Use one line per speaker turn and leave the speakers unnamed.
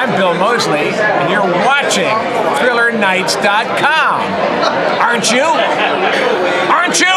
I'm Bill Moseley, and you're watching ThrillerNights.com. Aren't you? Aren't you?